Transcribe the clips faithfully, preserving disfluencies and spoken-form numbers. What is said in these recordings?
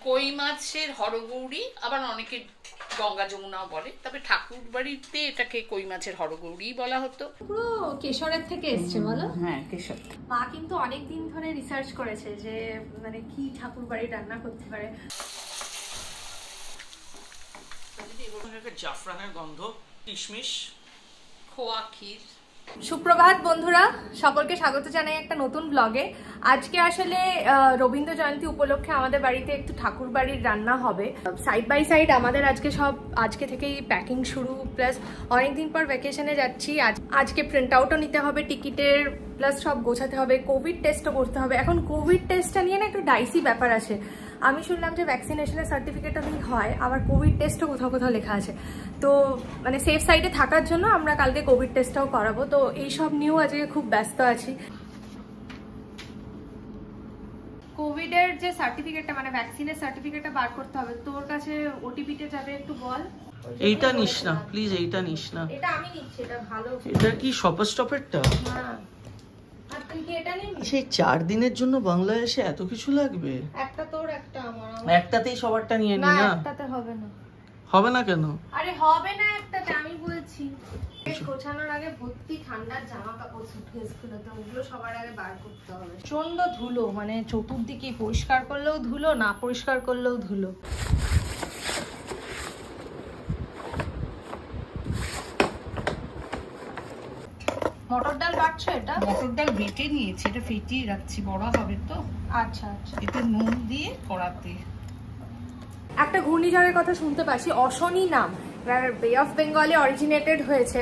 কই মাছের হরগৌরি, আবার অনেকে গঙ্গা যমুনাও বলে, তবে ঠাকুরবাড়িতে এটাকে কই মাছের হরগৌরি বলা হতো। পুরো কেশরের থেকে এসছে বলো? হ্যাঁ, কেশর। মা কিন্তু অনেক দিন ধরে রিসার্চ করেছে যে মানে কি ঠাকুরবাড়ি রান্না করতে পারে। জাফরানের গন্ধ, কিশমিশ, খোয়া ক্ষীর। সুপ্রভাত বন্ধুরা, সকলকে স্বাগত জানাই একটা নতুন ব্লগে। আজকে আসলে রবীন্দ্র জয়ন্তী উপলক্ষে আমাদের বাড়িতে একটু ঠাকুর বাড়ির রান্না হবে। সাইড বাই সাইড আমাদের আজকে সব আজকে থেকেই প্যাকিং শুরু, প্লাস অনেকদিন পর ভ্যাকেশনে যাচ্ছি। আজকে প্রিন্ট আউটও নিতে হবে টিকিটের, প্লাস সব গোছাতে হবে, কোভিড টেস্টও করতে হবে। এখন কোভিড টেস্টটা নিয়ে না একটু ডাইসি ব্যাপার আছে। আমি শুনলাম যে ভ্যাকসিনেশনের সার্টিফিকেটও নেই হয়, আবার কোভিড টেস্টও কোথাও কোথাও লেখা আছে। তো মানে সেফ সাইডে থাকার জন্য আমরা কালকে কোভিড টেস্টটাও করাবো। তো এইসব নিয়েও আজকে খুব ব্যস্ত আছি। কোভিডের যে সার্টিফিকেটটা মানে ভ্যাকসিনের সার্টিফিকেটটা বার করতে হবে। তোর কাছে ওটিপিটা যাবে, একটু বল। এইটা নিস না প্লিজ, এইটা নিস না। এটা আমি নিচ্ছি, এটা ভালো। এটা কি শপার স্টপেরটা? হ্যাঁ। আর তুই কি এটা নিবি? সেই চার দিনের জন্য বাংলায় এসে এত কিছু লাগবে? একটা তোর একটা আমার। একটাতেই সবারটা নিয়ে নি না। একটাতে হবে না। হবে না কেন? আরে হবে না একটাতে, আমি বলছি। গোছানোর আগে ভর্তি ঠান্ডার জামা কাপড় সুটকেসগুলো, তো ওগুলো সবার আগে বার করতে হবে। প্রচন্ড ধুলো, মানে চতুর্দিকে পরিষ্কার করলেও ধুলো, না পরিষ্কার করলেও ধুলো। মটর ডাল বাটছো? এটা মটর ডাল বেটে নিয়েছি, এটা ফেটিয়ে রাখছি, বড় হবে তো। আচ্ছা আচ্ছা। এটা নুন দিয়ে কড়াতে। একটা ঘূর্ণিঝড়ের কথা শুনতে পাচ্ছি, অশনি নাম, বে অফ বেঙ্গলে অরিজিনেটেড হয়েছে।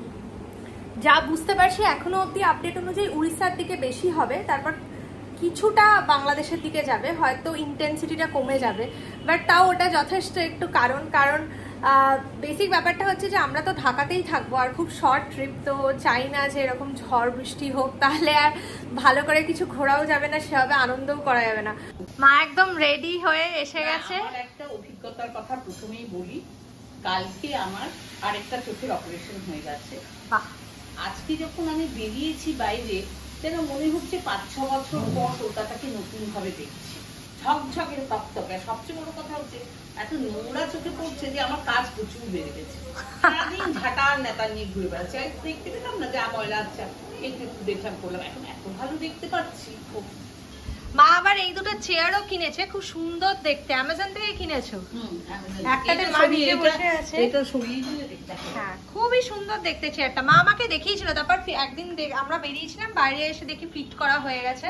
যা বুঝতে পারছি এখনো অব্দি আপডেট অনুযায়ী উড়িষ্যার দিকে বেশি হবে, তারপর কিছুটা বাংলাদেশের দিকে যাবে, হয়তো ইন্টেন্সিটিটা কমে যাবে, বাট তাও ওটা যথেষ্ট একটু কারণ কারণ বেসিক ব্যাপারটা হচ্ছে যে আমরা তো ঢাকাতেই থাকবো, আর খুব শর্ট ট্রিপ, তো চাই না যে এরকম ঝড় বৃষ্টি হোক, তাহলে আর ভালো করে কিছু ঘোরাও যাবে না, সেভাবে আনন্দও করা যাবে না। মা একদম রেডি হয়ে এসে গেছে। আমার একটা অভিজ্ঞতার কথা প্রথমেই বলি। কালকে আমার আরেকটা চোখের অপারেশন হয়ে গেছে। বাহ। আজকে যখন আমি বেরিয়েছি বাইরে, যেন মনে হচ্ছে পাঁচ ছ বছর পর ওটাকে নতুন ভাবে দেখছি, ঝকঝকের তকতকে। সবচেয়ে বড় কথা হচ্ছে এত নোংরা চোখে পড়ছে যে আমার কাজ প্রচুর বেড়ে গেছে। সারাদিন ঝাঁটার নেতা নিয়ে ঘুরে বেড়াচ্ছে, দেখতে পেতাম না যে ময়লা আচ্ছা একটু একটু দেখলাম করলাম, এখন এত ভালো দেখতে পাচ্ছি। মা আবার এই দুটো চেয়ারও কিনেছে, খুব সুন্দর দেখতে, অ্যামাজন থেকে কিনেছো? একটাতে মা নিজে বসে আছে, এটা সরিয়ে দিলে দেখতে। হ্যাঁ, খুবই সুন্দর দেখতে চেয়ারটা। মা আমাকে দেখিয়েছিল, তারপর একদিন আমরা বেরিয়েছিলাম, বাইরে এসে দেখি ফিট করা হয়ে গেছে।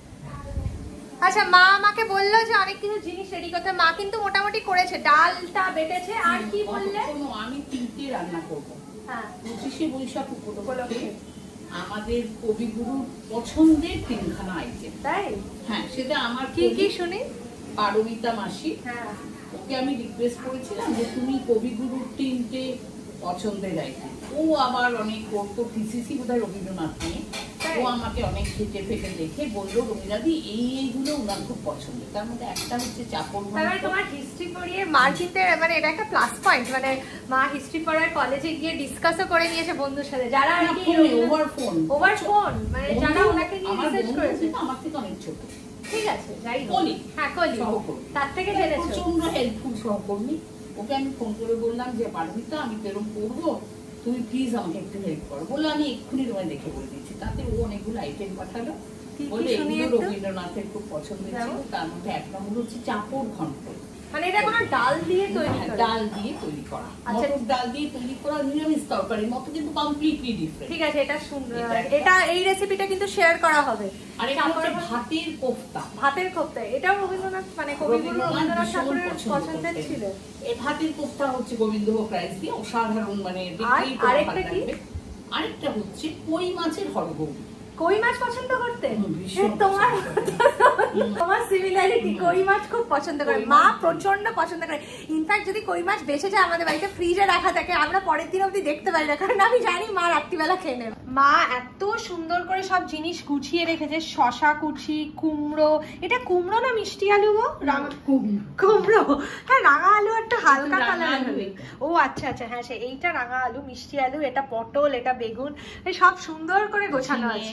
আচ্ছা, মা আমাকে বললো যে অনেক কিছু জিনিস রেডি করতে। মা কিন্তু মোটামুটি করেছে, ডালটা বেটেছে। আর কি বললে? আমি তিনটে রান্না করবো। হ্যাঁ, পঁচিশে বৈশাখ উপলক্ষে আমাদের কবিগুরুর পছন্দের তিনখানা আইটেম। তাই? হ্যাঁ, সেটা আমার কি কি শুনি। পারমিতা মাসি, হ্যাঁ, ওকে আমি রিকোয়েস্ট করেছিলাম যে তুমি কবিগুরুর তিনটে পছন্দের আইটেম। ও আবার অনেক করতো, টিসিসি বোধহয় রবীন্দ্রনাথ নিয়ে। ও আমাকে অনেক খেটে ফেটে দেখে বললো, রবীন্দ্রনাথী এই এইগুলো ওনার খুব পছন্দের। তার মধ্যে একটা হচ্ছে চাপর। মানে তোমার হিস্ট্রি পড়িয়ে মার কিনতে, মানে এটা একটা প্লাস পয়েন্ট। মানে মা হিস্ট্রি পড়ার কলেজে গিয়ে ডিসকাসও করে নিয়েছে বন্ধুর সাথে, যারা ওভার ফোন ওভার ফোন মানে যারা ওনাকে নিয়ে রিসার্চ করেছে। আমার থেকে অনেক ছোট, ঠিক আছে, যাই কলি। হ্যাঁ, কলি, তার থেকে জেনেছো। প্রচন্ড হেল্পফুল সহকর্মী। ওকে আমি ফোন করে বললাম যে পারমিতা, আমি তো এরকম করবো, তুমি প্লিজ আমাকে একটু হেল্প করো। বললো আমি এক্ষুনি তোমায় দেখে বলে দিচ্ছি। তাতে ও অনেকগুলো আইটেম পাঠালো, বলে এগুলো রবীন্দ্রনাথের খুব পছন্দের ছিল। তার মধ্যে এক নম্বর হচ্ছে চাপর ঘন্ট। মানে এটা কোনো ডাল দিয়ে তৈরি করা? ডাল দিয়ে তৈরি করা, মটর ডাল দিয়ে তৈরি করা নিরামিষ তরকারির মতো, কিন্তু কমপ্লিটলি ডিফারেন্ট। ঠিক আছে, এটা সুন্দর। এটা এই রেসিপিটা কিন্তু শেয়ার করা হবে। আর এটা হচ্ছে ভাতের কোফতা। ভাতের কোফতা, এটাও রবীন্দ্রনাথ মানে কবিগুরু রবীন্দ্রনাথ ঠাকুরের পছন্দের ছিল। এই ভাতের কোফতা হচ্ছে গোবিন্দভোগ রাইস দিয়ে, অসাধারণ, মানে আরেকটা কি? আরেকটা হচ্ছে কই মাছের হরগৌরি। কই মাছ পছন্দ করতে? তোমার তোমার সিমিলারিটি, কই মাছ খুব পছন্দ করে। মা প্রচন্ড পছন্দ করে। ইনফ্যাক্ট যদি কই মাছ বেঁচে যায় আমাদের বাড়িতে, ফ্রিজে রাখা থাকে, আমরা পরের দিন অবধি দেখতে পাই না, কারণ আমি জানি মা রাত্রিবেলা খেয়ে নেবে। মা এত সুন্দর করে সব জিনিস গুছিয়ে রেখেছে, শশা কুচি, কুমড়ো। এটা কুমড়ো না মিষ্টি আলু গো? কুমড়ো। হ্যাঁ, রাঙা আলু একটা হালকা কালার। ও আচ্ছা আচ্ছা, হ্যাঁ, সে এইটা রাঙা আলু, মিষ্টি আলু, এটা পটল, এটা বেগুন, সব সুন্দর করে গোছানো আছে।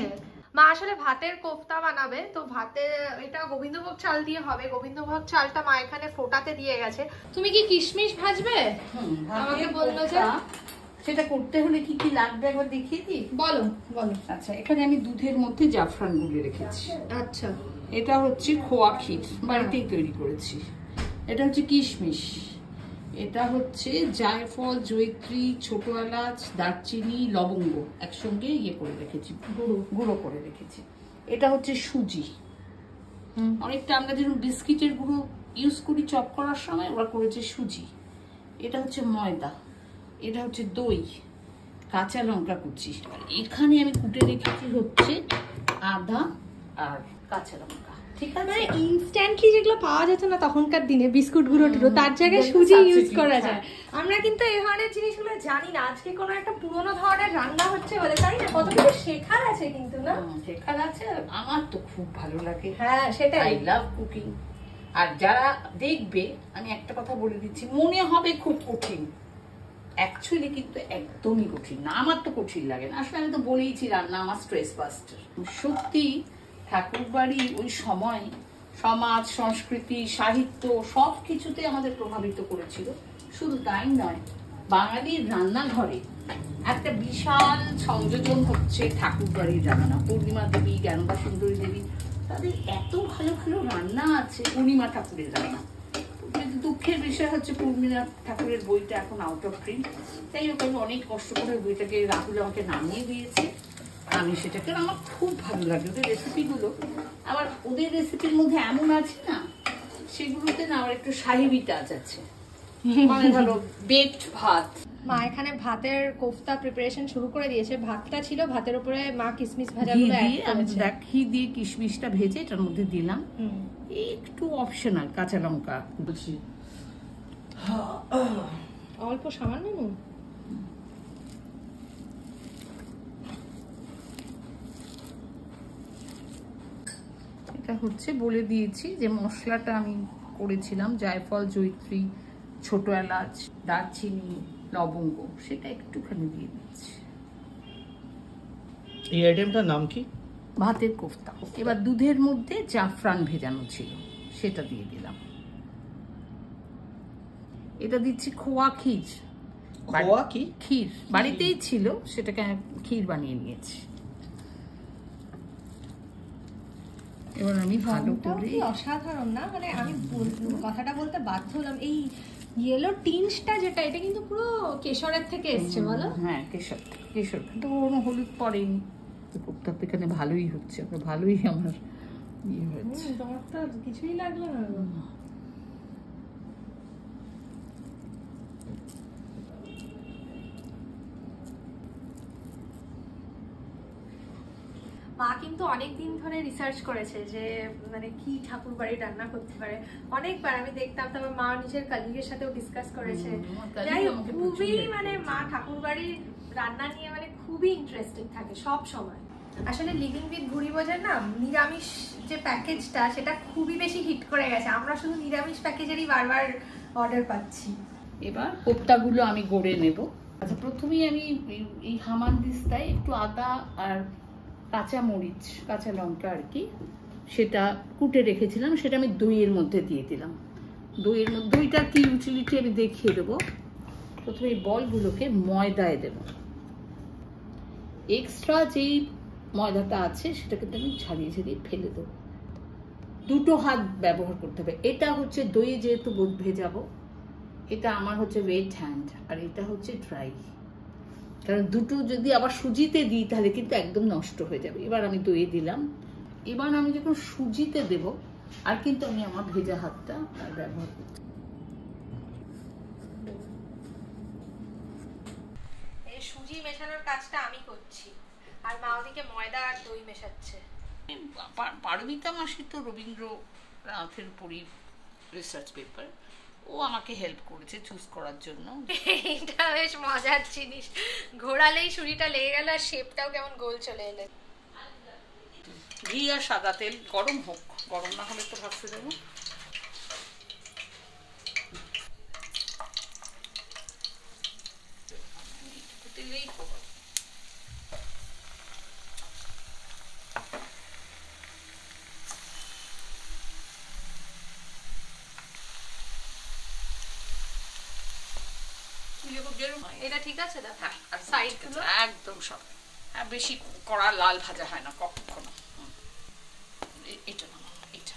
মা আসলে ভাতের কোফতা বানাবে, তো ভাতে এটা গোবিন্দভোগ চাল দিয়ে হবে। গোবিন্দভোগ চালটা মা এখানে ফোটাতে দিয়ে গেছে। তুমি কি কিশমিশ ভাজবে? আমাকে বললো যে সেটা করতে হলে কি কি লাগবে একবার দেখিয়ে দিই। বলো বলো। আচ্ছা, এখানে আমি দুধের মধ্যে জাফরান গুলে রেখেছি। আচ্ছা, এটা হচ্ছে খোয়া ক্ষীর, বাড়িতেই তৈরি করেছি। এটা হচ্ছে কিশমিশ, এটা হচ্ছে জায়ফল, জয়িত্রী, ছোট এলাচ, দারচিনি, লবঙ্গ একসঙ্গে ইয়ে করে রেখেছি, গুঁড়ো গুঁড়ো করে রেখেছি। এটা হচ্ছে সুজি, অনেকটা আমরা যেরকম বিস্কিটের গুঁড়ো ইউজ করি চপ করার সময়, ওরা করেছে সুজি। এটা হচ্ছে ময়দা, এটা হচ্ছে দই, কাঁচা লঙ্কা কুচি। এখানে আমি কুটে রেখেছি হচ্ছে আদা আর কাঁচা লঙ্কা। ঠিক আছে, মানে ইনস্ট্যান্টলি যেগুলো পাওয়া যেত না তখনকার দিনে বিস্কুট গুঁড়ো টুড়ো, তার জায়গায় সুজি ইউজ করা যায়। আমরা কিন্তু এই ধরনের জিনিসগুলো জানি না। আজকে কোনো একটা পুরোনো ধরনের রান্না হচ্ছে বলে, তাই না? কত কিছু শেখার আছে কিন্তু, না? শেখার আছে। আমার তো খুব ভালো লাগে। হ্যাঁ, সেটাই। I love cooking. আর যারা দেখবে, আমি একটা কথা বলে দিচ্ছি, মনে হবে খুব কঠিন, অ্যাকচুয়ালি কিন্তু একদমই কঠিন না। আমার তো কঠিন লাগে না। আসলে আমি তো বলেইছি রান্না আমার স্ট্রেস বাস্টার। সত্যি ঠাকুরবাড়ি ওই সময় সমাজ, সংস্কৃতি, সাহিত্য সব কিছুতে আমাদের প্রভাবিত করেছিল। শুধু তাই নয়, বাঙালির রান্নাঘরে একটা বিশাল সংযোজন হচ্ছে ঠাকুরবাড়ির রান্না। পূর্ণিমা দেবী, জ্ঞানদা সুন্দরী দেবী, তাদের এত ভালো ভালো রান্না আছে। পূর্ণিমা ঠাকুরের রান্না, কিন্তু দুঃখের বিষয় হচ্ছে পূর্ণিমা ঠাকুরের বইটা এখন আউট অফ প্রিন্ট। তাই হোক, আমি অনেক কষ্ট করে বইটাকে রাহুল আমাকে নামিয়ে দিয়েছে। আমি সেটাকে, আমার খুব ভালো লাগে ওদের রেসিপিগুলো। আমার ওদের রেসিপির মধ্যে এমন আছে না, সেগুলোতে না আমার একটু সাহেবি টাচ আছে। মানে ধরো বেকড ভাত, মা এখানে ভাতের কোফতা প্রিপারেশন শুরু করে দিয়েছে। ভাতটা ছিল, ভাতের উপরে মা কিশমিশ ভাজাগুলো অ্যাড করেছে। দেখ, ঘি দিয়ে কিশমিশটা ভেজে এটার মধ্যে দিলাম, একটু অপশনাল কাঁচা লঙ্কা বুঝি, অল্প সামান্য নুন। এটা হচ্ছে বলে দিয়েছি যে মশলাটা আমি করেছিলাম জায়ফল, জয়িত্রী, ছোট এলাচ, দারচিনি, লবঙ্গ, সেটা একটুখানি দিয়ে দিচ্ছি। এই আইটেমটার নাম কি? ভাতের কোফতা। এবার দুধের মধ্যে জাফরান ভেজানো ছিল, সেটা দিয়ে দিলাম। এটা দিচ্ছি খোয়া ক্ষীর। খোয়া কি? ক্ষীর বাড়িতেই ছিল, সেটাকে ক্ষীর বানিয়ে নিয়েছি। এবার আমি ভালো করে, অসাধারণ না? মানে আমি কথাটা বলতে বাধ্য হলাম, এই ইয়েলো টিনসটা যেটা, এটা কিন্তু পুরো কেশরের থেকে এসছে, বলো? হ্যাঁ, কেশর কেশর কিন্তু কোনো হলুদ পড়েনি। কোফতা এখানে ভালোই হচ্ছে, ভালোই আমার ইয়ে হচ্ছে। তোমার তো কিছুই লাগলো না। মা কিন্তু অনেকদিন ধরে রিসার্চ করেছে যে মানে কি ঠাকুর বাড়ির রান্না করতে পারে। অনেকবার আমি দেখতাম, তারপর মা নিজের কলিগের সাথেও ডিসকাস করেছে। যাই হোক, খুবই মানে মা ঠাকুর বাড়ির রান্না নিয়ে মানে খুবই ইন্টারেস্টেড থাকে সব সময়। আসলে লিভিং উইথ ভুরিভোজের না নিরামিষ যে প্যাকেজটা, সেটা খুবই বেশি হিট করে গেছে। আমরা শুধু নিরামিষ প্যাকেজেরই বারবার অর্ডার পাচ্ছি। এবার কোফতাগুলো আমি গড়ে নেব। আচ্ছা, প্রথমেই আমি এই হামানদিস্তায় একটু আদা আর কাঁচা মরিচ, কাঁচা লঙ্কা আর কি, সেটা কুটে রেখেছিলাম, সেটা আমি দইয়ের মধ্যে দিয়ে দিলাম। দইয়ের মধ্যে দইটার কি ইউটিলিটি আমি দেখিয়ে দেবো। প্রথমে এই বলগুলোকে ময়দায় দেব। এক্সট্রা যেই ময়দাটা আছে সেটাকে আমি ছাড়িয়ে ছাড়িয়ে ফেলে দেবো। দুটো হাত ব্যবহার করতে হবে। এটা হচ্ছে দই যেহেতু ভেজাবো, এটা আমার হচ্ছে ওয়েট হ্যান্ড, আর এটা হচ্ছে ড্রাই। কারণ দুটো যদি আবার সুজিতে দিই তাহলে কিন্তু একদম নষ্ট হয়ে যাবে। এবার আমি দইয়ে দিলাম। এবার আমি যখন সুজিতে দেব, আর কিন্তু আমি আমার ভেজা হাতটা ব্যবহার করছি। এই সুজি মেশানোর কাজটা আমি করছি, আর মা ওদিকে ময়দা আর দই মেশাচ্ছে। পারমিতা মাসি তো রবীন্দ্রনাথের উপরই রিসার্চ পেপার, ও আমাকে হেল্প করেছে চুজ করার জন্য। এটা বেশ মজার জিনিস, ঘোরালেই ছুরিটা লেগে গেল আর শেপটাও কেমন গোল চলে এলো। ঘি আর সাদা তেল গরম হোক, গরম না হলে তো ভাসতে দেবো। তেলেই হোক। ফুলে বেরোনো। এটা ঠিক আছে দা? হ্যাঁ, সাইড গুলো একদম সব। হ্যাঁ, বেশি কড়া লাল ভাজা হয় না কখনো। এটা না, এটা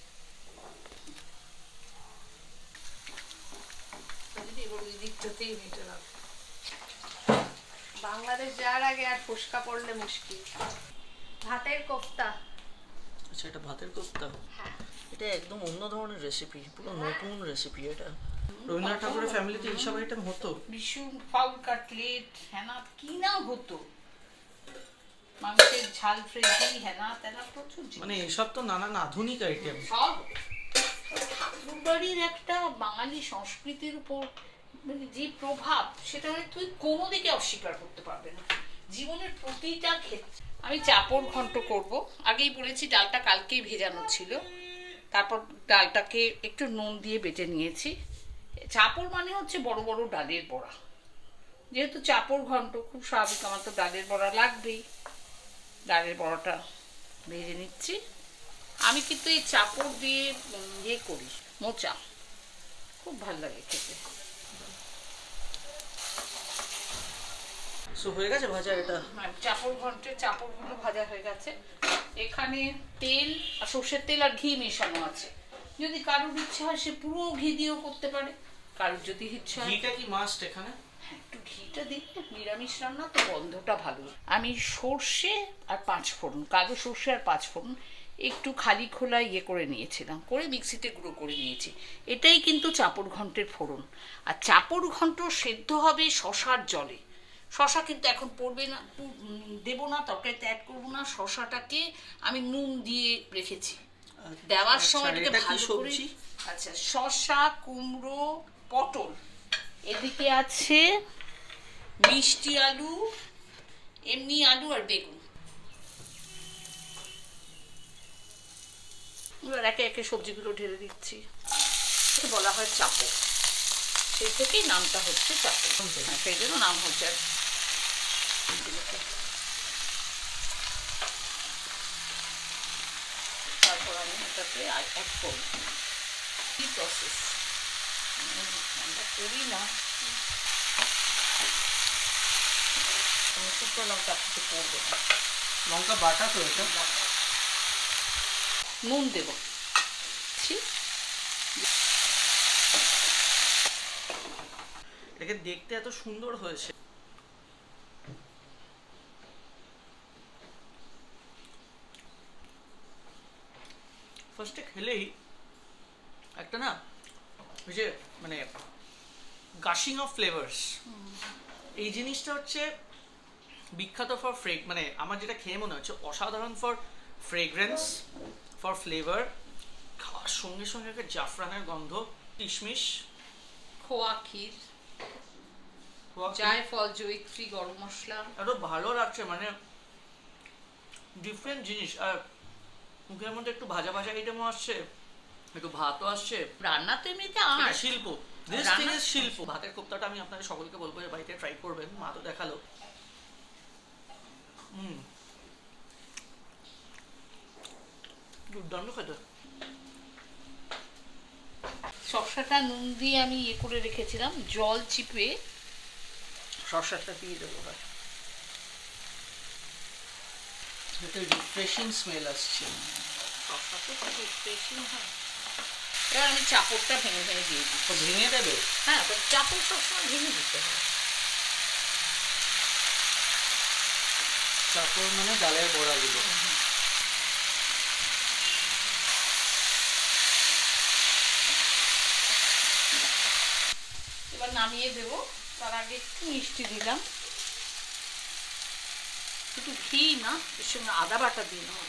বাংলাদেশ যাওয়ার আগে আর ফুসকা পড়লে মুশকিল। ভাতের কোফতা। আচ্ছা, এটা ভাতের কোফতা। হ্যাঁ, এটা একদম অন্য ধরনের রেসিপি, পুরো নতুন রেসিপি। এটা রবীন্দ্রনাথ ঠাকুরের ফ্যামিলিতে এইসব আইটেম হতো। ভীষণ ফাউল কাটলেট, হ্যানা কি না হতো, মাংসের ঝাল ফ্রেজি, হ্যানা তেনা প্রচুর। মানে এসব তো নানান আধুনিক আইটেম। সব ঠাকুরবাড়ির একটা বাঙালি সংস্কৃতির উপর মানে যে প্রভাব, সেটা মানে তুই কোনো দিকে অস্বীকার করতে পারবে না জীবনের প্রতিটা ক্ষেত্রে। আমি চাপড় ঘন্ট করব। আগেই বলেছি ডালটা কালকেই ভেজানো ছিল, তারপর ডালটাকে একটু নুন দিয়ে বেটে নিয়েছি। চাপড় মানে হচ্ছে বড় বড় ডালের বড়া। যেহেতু চাপড় ঘন্ট, খুব স্বাভাবিক আমার তো ডালের বড়া লাগবেই। ডালের বড়াটা ভেজে নিচ্ছি। আমি কিন্তু এই চাপড় দিয়ে ইয়ে করি, মোচা, খুব ভালো লাগে খেতে। সো হয়ে গেছে ভাজা এটা? চাপড় ঘন্টের চাপড়গুলো ভাজা হয়ে গেছে। এখানে তেল আর সর্ষের তেল আর ঘি মেশানো আছে। যদি কারোর ইচ্ছা হয় সে পুরো ঘি দিয়েও করতে পারে, কারোর যদি ইচ্ছা হয়। ঘিটা কি মাস্ট এখানে? হ্যাঁ, একটু ঘিটা দিলে নিরামিষ রান্না তো গন্ধটা ভালো। আমি সর্ষে আর পাঁচ ফোড়ন, কালো সর্ষে আর পাঁচ ফোড়ন একটু খালি খোলা ইয়ে করে নিয়েছিলাম, করে মিক্সিতে গুঁড়ো করে নিয়েছি। এটাই কিন্তু চাপড় ঘন্টের ফোড়ন। আর চাপড় ঘন্ট সেদ্ধ হবে শশার জলে। শশা কিন্তু এখন পড়বে না, দেবো না, তরকারিতে অ্যাড করবো না। শশাটাকে আমি নুন দিয়ে রেখেছি, দেওয়ার সময় এটাকে ভালো করে। আচ্ছা, শশা, কুমড়ো, পটল, এদিকে আছে মিষ্টি আলু, এমনি আলু আর বেগুন। এবার একে একে সবজিগুলো ঢেলে দিচ্ছি। বলা হয় চাপড়, সেই থেকেই নামটা হচ্ছে চাপড়। হ্যাঁ, সেই জন্য নাম হচ্ছে। আর তারপর আমি এটাকে এক করব। কি প্রসেস আমরা করি না। শুকনো লঙ্কা কিছু পড়বে না, লঙ্কা বাটা তো এটা। নুন দেব। এটাকে দেখতে এত সুন্দর হয়েছে। ফার্স্টে খেলেই একটা না ওই যে মানে গাশিং অফ ফ্লেভার্স, এই জিনিসটা হচ্ছে বিখ্যাত ফর ফ্রেগ, মানে আমার যেটা খেয়ে মনে হচ্ছে অসাধারণ ফর ফ্রেগ্রেন্স, ফর ফ্লেভার। খাওয়ার সঙ্গে সঙ্গে একটা জাফরানের গন্ধ, কিশমিশ, খোয়া ক্ষীর, জায়ফল, জয়িত্রী, গরম মশলা, এত ভালো লাগছে। মানে ডিফারেন্ট জিনিস। আর মুখের মধ্যে একটু ভাজা ভাজা আইটেমও আসছে, একটু ভাতও আসছে। রান্না তো এমনিতে আর শিল্প, দিস থিং ইজ শিল্প। ভাতের কোপ্তাটা আমি আপনাদের সকলকে বলবো যে বাড়িতে ট্রাই করবেন, মা তো দেখালো। হুম, দুর্দান্ত খেতে। শসাটা নুন দিয়ে আমি ইয়ে করে রেখেছিলাম, জল চিপে শসাটা দিয়ে দেবো। একটা রিফ্রেশিং স্মেল আসছে। শসা তো খুব রিফ্রেশিং হয়। এবার আমি চাপড়টা ভেঙে ভেঙে দিয়ে দিই। তো ভেঙে দেবে? হ্যাঁ, তো চাপড় সবসময় ভেঙে দিতে হয়। চাপড় মানে ডালের বড়াগুলো। এবার নামিয়ে দেবো। তার আগে একটু মিষ্টি দিলাম, একটু ঘি না, এর সঙ্গে আদা বাটা দিই না।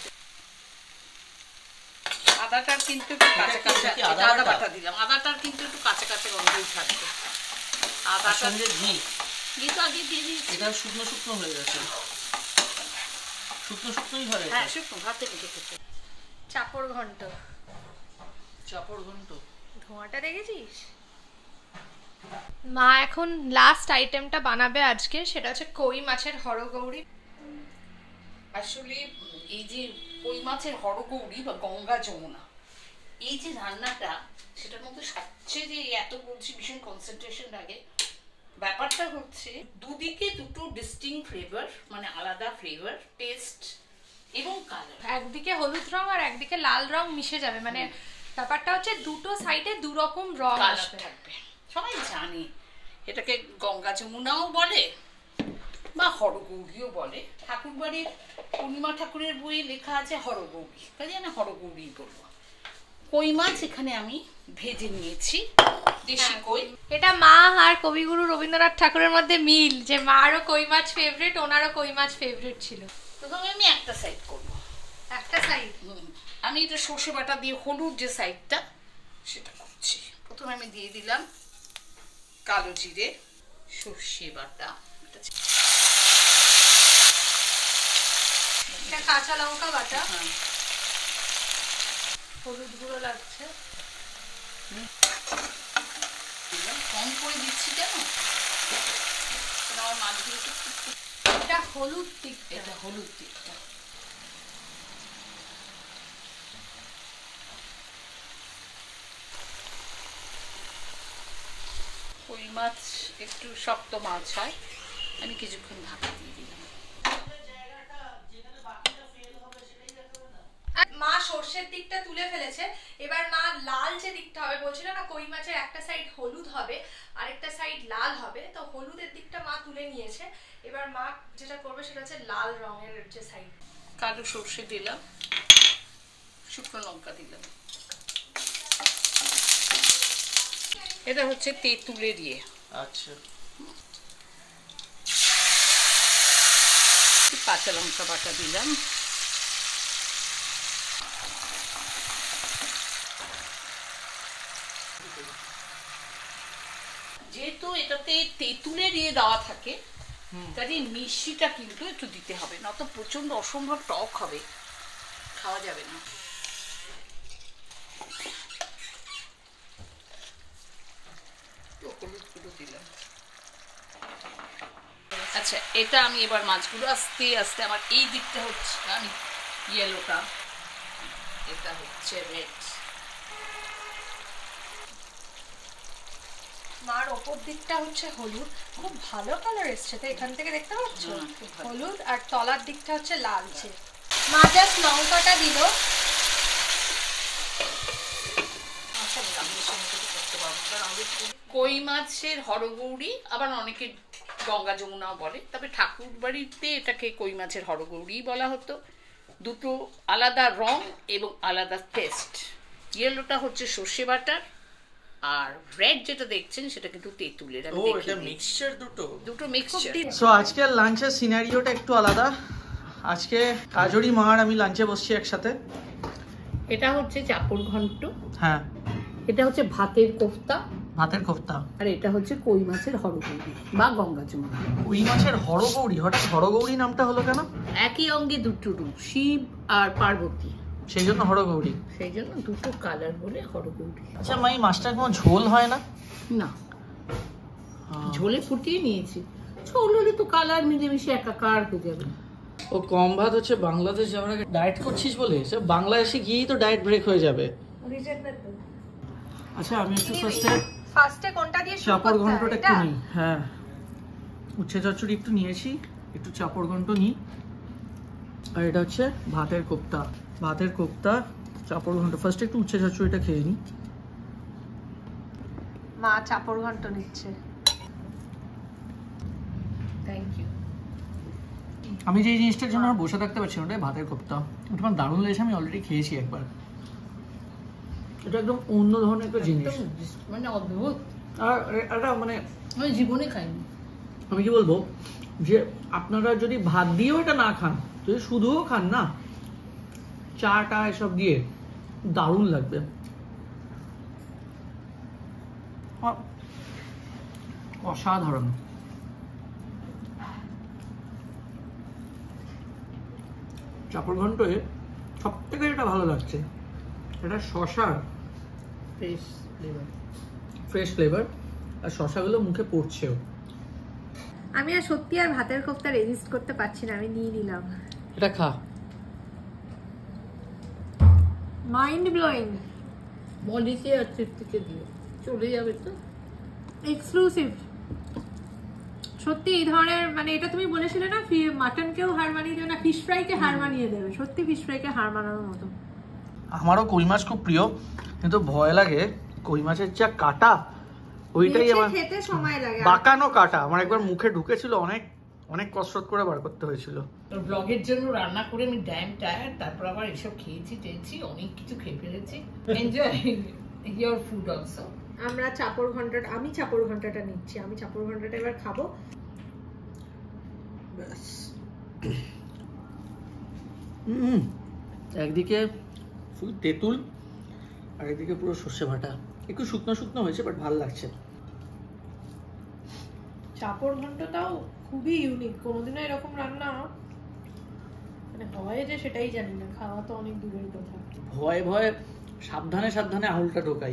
আদাটার কিন্তু একটু কাঁচা কাঁচা, আদা বাটা দিলাম, আদাটার কিন্তু একটু কাঁচা কাঁচা গন্ধই থাকবে। আদার সঙ্গে ঘি, ঘি তো আগে দিয়ে দিয়েছি। এটা শুকনো শুকনো হয়ে গেছে, শুকনো শুকনোই হয়। হ্যাঁ, শুকনো ভাতে মেখে খেতে। চাপড় ঘন্ট, চাপড় ঘন্ট, ধোঁয়াটা দেখেছিস? মা এখন লাস্ট আইটেমটা বানাবে আজকে, সেটা হচ্ছে কই মাছের হরগৌরি। আসলে এই যে কই মাছের হরগৌরি বা গঙ্গা যমুনা, এই যে রান্নাটা, সেটার মধ্যে সবচেয়ে যে এত বলছি ভীষণ কনসেন্ট্রেশন লাগে, ব্যাপারটা হচ্ছে দুদিকে দুটো ডিস্টিংক্ট ফ্লেভার, মানে আলাদা ফ্লেভার, টেস্ট এবং কালার। একদিকে হলুদ রং আর একদিকে লাল রং মিশে যাবে, মানে ব্যাপারটা হচ্ছে দুটো সাইডে দু রকম রং থাকবে। সবাই জানে এটাকে গঙ্গা যমুনাও বলে বা হরগৌরীও বলে। ঠাকুরবাড়ির পূর্ণিমা ঠাকুরের বইয়ে লেখা আছে হরগৌরী, কাজে আমি হরগৌরী বলবো। কই মাছ এখানে আমি ভেজে নিয়েছি, দেশি কই। এটা মা আর কবিগুরু রবীন্দ্রনাথ ঠাকুরের মধ্যে মিল, যে মারও কই মাছ ফেভারিট, ওনারও কই মাছ ফেভারিট ছিল। প্রথমে আমি একটা সাইড করবো, একটা সাইড আমি এটা সর্ষে বাটা দিয়ে হলুদ যে সাইডটা সেটা করছি। প্রথমে আমি দিয়ে দিলাম কালো জিরে, সর্ষে বাটা, কাঁচা লঙ্কা বাটা, হলুদ গুঁড়ো লাগছে, কম করে দিচ্ছি কেন, আমার মাছগুলো এটা হলুদ দিকটা, এটা হলুদ দিকটা। কই মাছ একটু শক্ত মাছ হয়, আমি কিছুক্ষণ ঢাকা দিয়ে দিলাম। মা সর্ষের দিকটা তুলে ফেলেছে, এবার মা লাল যে দিকটা হবে বলছিল না, কই মাছের একটা সাইড হলুদ হবে আরেকটা সাইড লাল হবে, তো হলুদের দিকটা মা তুলে নিয়েছে। এবার মা যেটা করবে সেটা হচ্ছে লাল রঙের যে সাইড। কালো সর্ষে দিলাম, শুকনো লঙ্কা দিলাম, এটা হচ্ছে তেঁতুলে দিয়ে। আচ্ছা, কাঁচা লঙ্কা বাটা দিলাম, যেহেতু এটাতে তেঁতুলে দিয়ে দেওয়া থাকে কাজে মিষ্টিটা কিন্তু একটু দিতে হবে, না তো প্রচন্ড অসম্ভব টক হবে, খাওয়া যাবে না। হলুদ গুঁড়ো দিলাম। আচ্ছা, এটা আমি এবার মাছগুলো আস্তে আস্তে, আমার এই দিকটা হচ্ছে আমি ইয়েলোটা, এটা হচ্ছে রেড। মার ওপর দিকটা হচ্ছে হলুদ, খুব ভালো কালার এসছে তো এখান থেকে দেখতে পাচ্ছ, হলুদ, আর তলার দিকটা হচ্ছে লালচে। মা জাস্ট লঙ্কাটা দিল, কই মাছের হরগৌরী, আবার অনেকে গঙ্গা যমুনাও বলে, তবে ঠাকুর বাড়িতে এটাকে কই মাছের হরগৌরী বলা হতো। দুটো আলাদা রং এবং আলাদা টেস্ট। ইয়েলোটা হচ্ছে সর্ষে বাটার, আর রেড যেটা দেখছেন সেটা কিন্তু তেঁতুলের। ও এটা মিক্সচার, দুটো দুটো মিক্সচার। সো আজকে লাঞ্চের সিনারিওটা একটু আলাদা। আজকে কাজরি মা আর আমি লাঞ্চে বসছি একসাথে। এটা হচ্ছে চাপর ঘন্ট, হ্যাঁ, এটা হচ্ছে ভাতের কোফতা, ভাতের কোফতা, আর এটা হচ্ছে কই মাছের হরগৌরী বা গঙ্গা যমুনা। কই মাছের হরগৌরী, হঠাৎ হরগৌরী নামটা হলো কেন? একই অঙ্গে দুটো রূপ, শিব আর পার্বতী, সেই জন্য হরগৌরী, সেই জন্য দুটো কালার বলে হরগৌরী। আচ্ছা মা, এই মাছটার কোনো ঝোল হয় না? না, ঝোলে ফুটিয়ে নিয়েছি, ঝোল হলে তো কালার মিলেমিশে একাকার হয়ে যাবে। ও কম ভাত হচ্ছে বাংলাদেশ যাওয়ার আগে ডায়েট করছিস বলে, সে বাংলাদেশে গিয়েই তো ডায়েট ব্রেক হয়ে যাবে। আচ্ছা আমি একটু ফার্স্টে ফার্স্টে কোনটা দিয়ে শুরু চাপড় করতে হয়? ঘন্টটা একটু এটা? নিই। হ্যাঁ, উচ্ছে চচ্চড়ি একটু নিয়েছি, একটু চাপড় ঘন্ট নিই। আর এটা হচ্ছে ভাতের কোপ্তা, ভাতের কোপ্তা চাপড় ঘন্ট। ফার্স্টে একটু উচ্ছে চচ্চড়িটা খেয়ে নিই। মা চাপড় ঘন্ট নিচ্ছে। Thank you. আমি যে জিনিসটার জন্য বসে থাকতে পারছি ওটাই ভাতের কোপ্তা। ওটা আমার দারুণ লেগেছে, আমি অলরেডি খেয়েছি একবার। এটা একদম অন্য ধরনের একটা জিনিস, মানে অদ্ভুত, আর এটা মানে আমি জীবনে খাইনি। আমি কি বলবো, যে আপনারা যদি ভাত দিয়েও এটা না খান, যদি শুধুও খান না, চাটা এসব দিয়ে, দারুণ লাগবে। অসাধারণ। চাপড় ঘন্টে সব থেকে যেটা ভালো লাগছে, এটা শশার ফ্রেশ ফ্লেভার, ফ্রেশ ফ্লেভার, আর শশাগুলো মুখে পড়ছেও। আমি আর সত্যি আর ভাতের কোফতা রেজিস্ট করতে পারছি না, আমি নিয়ে নিলাম। এটা খা। Mind blowing. বলিকে আর তৃপ্তিকে দিয়ে চলে যাবে তো। এক্সক্লুসিভ। সত্যি এই ধরনের মানে এটা তুমি বলেছিলে না মাটনকেও হার মানিয়ে দেবে না, ফিশ ফ্রাইকে হার মানিয়ে দেবে, সত্যি ফিশ ফ্রাইকে হার মানানোর মতো। আমারও কই মাছ খুব প্রিয়, কিন্তু ভয় লাগে কই মাছের যা কাটা, ওইটাই আমার খেতে সময় লাগে, বাঁকানো কাটা আমার একবার মুখে ঢুকেছিল, অনেক অনেক কষ্ট করে বার করতে হয়েছিল। ব্লগের জন্য রান্না করে আমি ড্যাম টায়ার্ড, তারপর আবার এসব খেয়েছি টেয়েছি, অনেক কিছু খেয়ে ফেলেছি। Enjoy your food also. আমরা চাপর ঘন্টাটা, আমি চাপর ঘন্টাটা নিচ্ছি, আমি চাপর ঘন্টাটা এবার খাবো। হুম, একদিকে ফুল তেঁতুল আর একদিকে পুরো সর্ষে বাটা, একটু শুকনো শুকনো হয়েছে বাট ভালো লাগছে। চাপর ঘন্টাটাও খুবই ইউনিক, কোনোদিনও এরকম রান্না মানে হয় যে সেটাই জানি না, খাওয়া তো অনেক দূরের কথা। ভয়ে ভয়ে সাবধানে সাবধানে আঙুলটা ঢোকাই,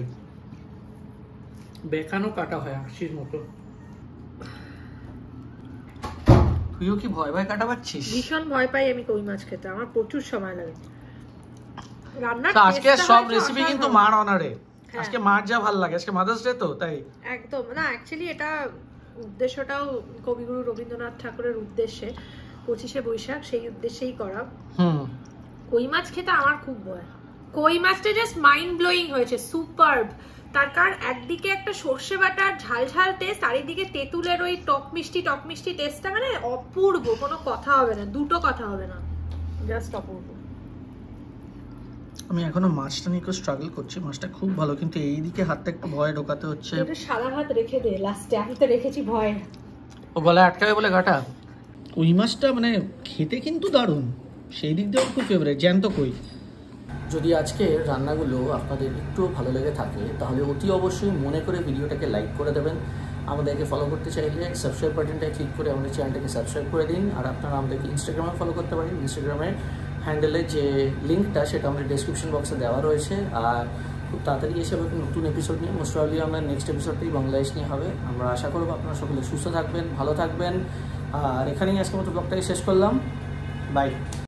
বেকানো কাটা হয় আঁকশির মতো। তুইও কি ভয় ভয় কাটা পাচ্ছিস? ভীষণ ভয় পাই আমি কই মাছ খেতে, আমার প্রচুর সময় লাগে রান্না। আজকে সব রেসিপি কিন্তু মার অনারে, আজকে মার যা ভালো লাগে, আজকে মাদার্স ডে তো তাই একদম না। অ্যাকচুয়ালি এটা উদ্দেশ্যটাও কবিগুরু রবীন্দ্রনাথ ঠাকুরের উদ্দেশ্যে, পঁচিশে বৈশাখ সেই উদ্দেশ্যেই করা। হুম, কই মাছ খেতে আমার খুব ভয়। কই মাছটা জাস্ট মাইন্ড ব্লোয়িং হয়েছে, সুপারব। তার কারণ একদিকে একটা সর্ষে বাটার ঝাল ঝাল টেস্ট, আর এইদিকে তেঁতুলের ওই টক মিষ্টি টক মিষ্টি টেস্টটা মানে অপূর্ব, কোনো কথা হবে না, দুটো কথা হবে না, জাস্ট অপূর্ব। আমি এখনো মাছটা নিয়ে একটু স্ট্রাগল করছি, মাছটা খুব ভালো, কিন্তু এইদিকে হাতটা একটু ভয়ে ঢোকাতে হচ্ছে। এটা সাদা ভাত রেখে দে লাস্টে, আমি তো রেখেছি ভয়। ও গলায় আটকাবে বলে গাটা। কই মাছটা মানে খেতে কিন্তু দারুণ, সেই দিক দিয়েও খুব ফেভারিট জ্যান্ত কই। যদি আজকে রান্নাগুলো আপনাদের একটু ভালো লেগে থাকে তাহলে অতি অবশ্যই মনে করে ভিডিওটাকে লাইক করে দেবেন। আমাদেরকে ফলো করতে চাইলে সাবস্ক্রাইব বাটনটায় ক্লিক করে আমাদের চ্যানেলটাকে সাবস্ক্রাইব করে দিন। আর আপনারা আমাদেরকে ইনস্টাগ্রামে ফলো করতে পারেন, ইনস্টাগ্রামের হ্যান্ডেলের যে লিঙ্কটা সেটা আমাদের ডেসক্রিপশন বক্সে দেওয়া রয়েছে। আর খুব তাড়াতাড়ি এসে একটা নতুন এপিসোড নিয়ে, মোস্ট প্রবাবলি আমরা নেক্সট এপিসোডটি বাংলাদেশ নিয়ে হবে। আমরা আশা করবো আপনারা সকলে সুস্থ থাকবেন, ভালো থাকবেন। আর এখানেই আজকের মতো ব্লগটাকে শেষ করলাম, বাই।